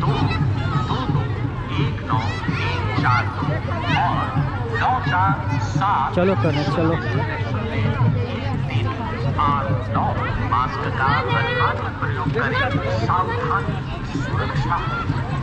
2 2 2 1 9 1 4 2 और 9 4 7। चलो करने चलो। 3 8 9 मास्क का अनिवार्य प्रयोग करें। सावधानी ही सुरक्षा है।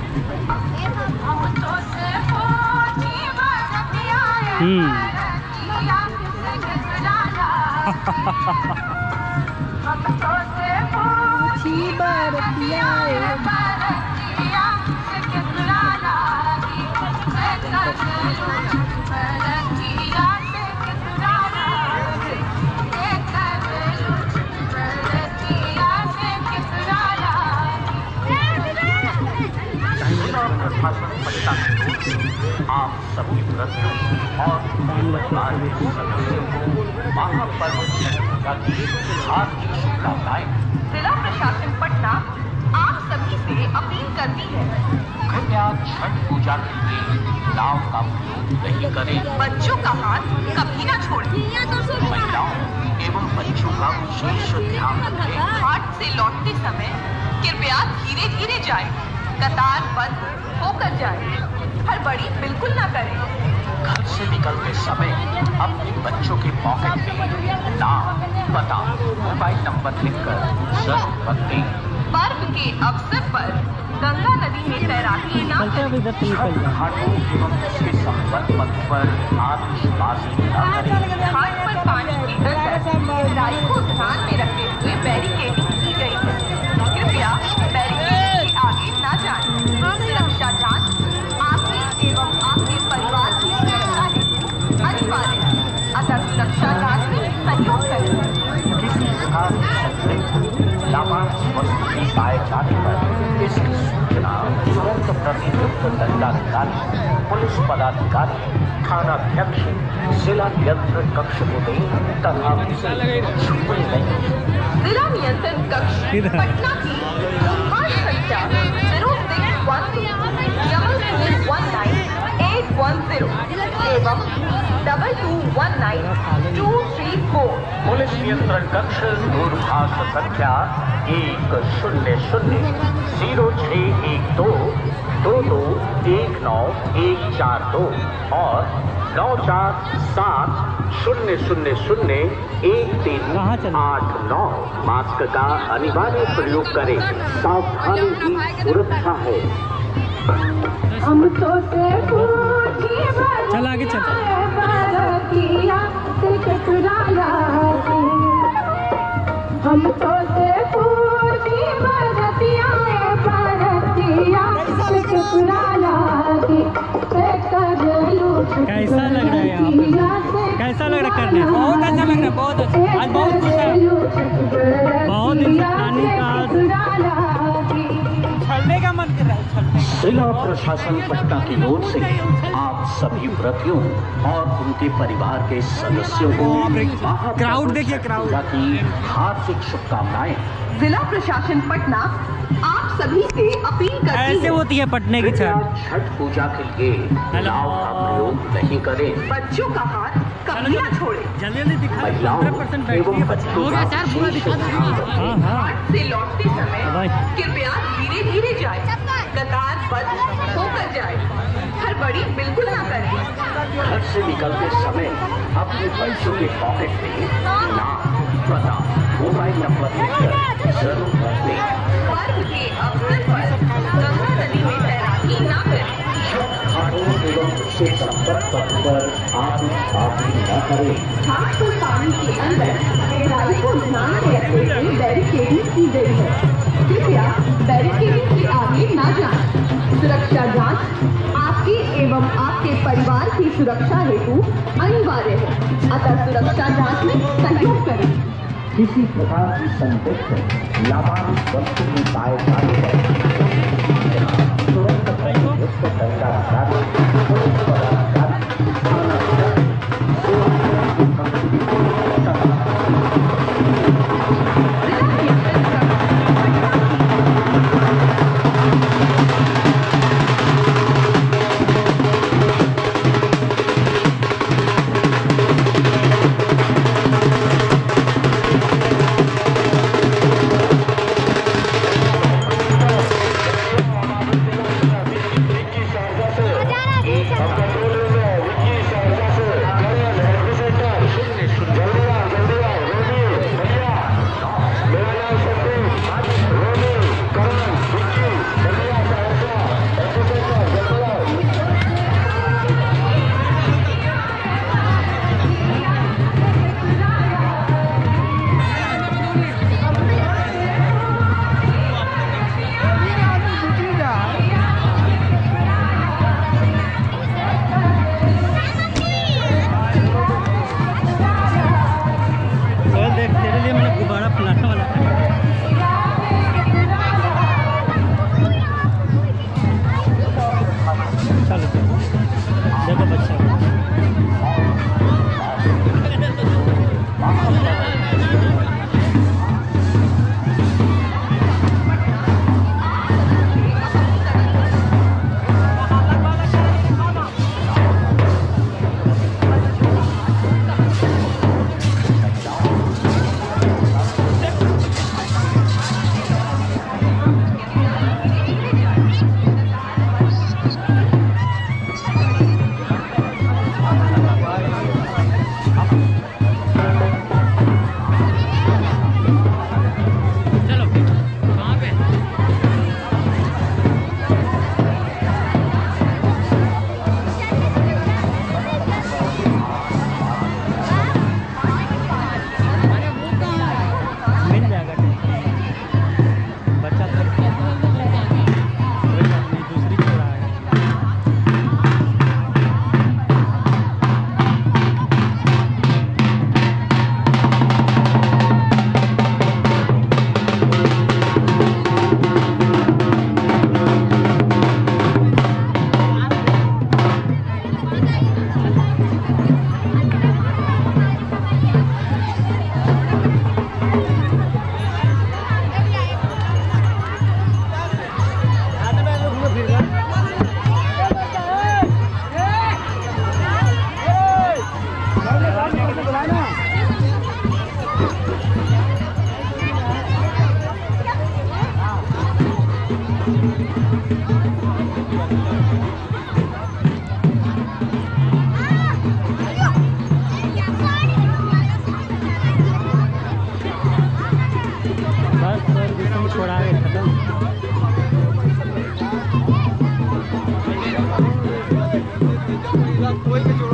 आप सभी व्रतियों और परिवार के सदस्यों को महापर्व छठ पूजा की हार्दिक शुभकामनाएं। जिला प्रशासन पटना आप सभी से अपील करती है, कृपया छठ पूजा के लिए नाव का प्रयोग नहीं करें। बच्चों का हाथ कभी न छोड़ें। महिलाओं एवं बच्चों का विशेष ध्यान रखें। घाट से लौटते समय कृपया धीरे धीरे जाएं। कतार बंद होकर जाएं। हड़बड़ी बिल्कुल न करें। घर से निकलते समय अपने बच्चों के पॉकेट में नाम, पता, मोबाइल नंबर लिखकर जरूर रख दें। पर्व के अवसर पर गंगा नदी में तैराकी न करें। घाटों एवं उसके संबद्ध पथ पर आतिशबाजी न करें। घाट पर पानी के अंदर गहराई को ध्यान में रखते हुए बैरिकेडिंग की गई है। कृपया बैरिकेड के आगे न जाएं। सुरक्षा जांच आपके एवं आपके परिवार की सुरक्षा हेतु अनिवार्य है। अतः सुरक्षा जांच में सहयोग करें। किसी प्रकार की लावांश वस्तु के पाए जाने पर इसकी सूचना तुरंत प्रतियुक्त दंडाधिकारी, पुलिस पदाधिकारी, थानाध्यक्ष, जिला नियंत्रण कक्ष को दें तथा उसे छूटे नहीं। जिला नियंत्रण कक्ष पटना की दूरभाष संख्या 0612 एवं 2219-234। पुलिस नियंत्रण कक्ष दूरभाष संख्या 100-2219-142 और 947-000-1389। मास्क का अनिवार्य प्रयोग करें। सावधानी ही सुरक्षा है। हम तो से चल आगे चल। हम तो से कैसा लग रहा है यहाँ पे? कैसा लग रहा है करने? बहुत अच्छा लग रहा है। बहुत अच्छा। आज बहुत खुश है। बहुत दिन से नानी का छलने का मन कर रहा है। जिला प्रशासन पटना की ओर से आप सभी व्रतियों और उनके परिवार के सदस्यों को क्राउड देखिए, क्राउड की हार्दिक शुभकामनाएं। जिला प्रशासन पटना आप सभी से अपील करती है, ऐसे होती है पटने की छठ। छठ पूजा के लिए नाव का प्रयोग नहीं करें। बच्चों का हाथ कभी न छोड़े। जल्दी दिखा। महिलाओं 100% बैठती है बच्चों। घाट से लौटते समय कृपया धीरे धीरे जाए। कतार बंद होकर जाए। हड़बड़ी बिल्कुल न करें। घर से निकलते समय अपने बच्चों के पॉकेट में नाम, पता, मोबाइल नंबर लिखकर जरूर रख दें। पर्व के अवसर पर गंगा नदी में तैराकी न करें। घाटों एवं उसके संपर्क पथ पर आतिशबाजी न करें। घाट पर पानी के अंदर गहराई को ध्यान में रखते हुए बैरिकेडिंग की गई है। कृपया बैरिकेडिंग के आगे न जाएं। सुरक्षा जांच आपके एवं आपके परिवार की सुरक्षा हेतु अनिवार्य है। अतः सुरक्षा जांच में सहयोग करें। किसी प्रकार की संदिग्ध लावांश वस्तु की पाए जाने पर तुरंत प्रतियुक्त दंडाधिकारी, पुलिस पदाधिकारी, थानाध्यक्ष, छोड़ा गया खत्म। कोई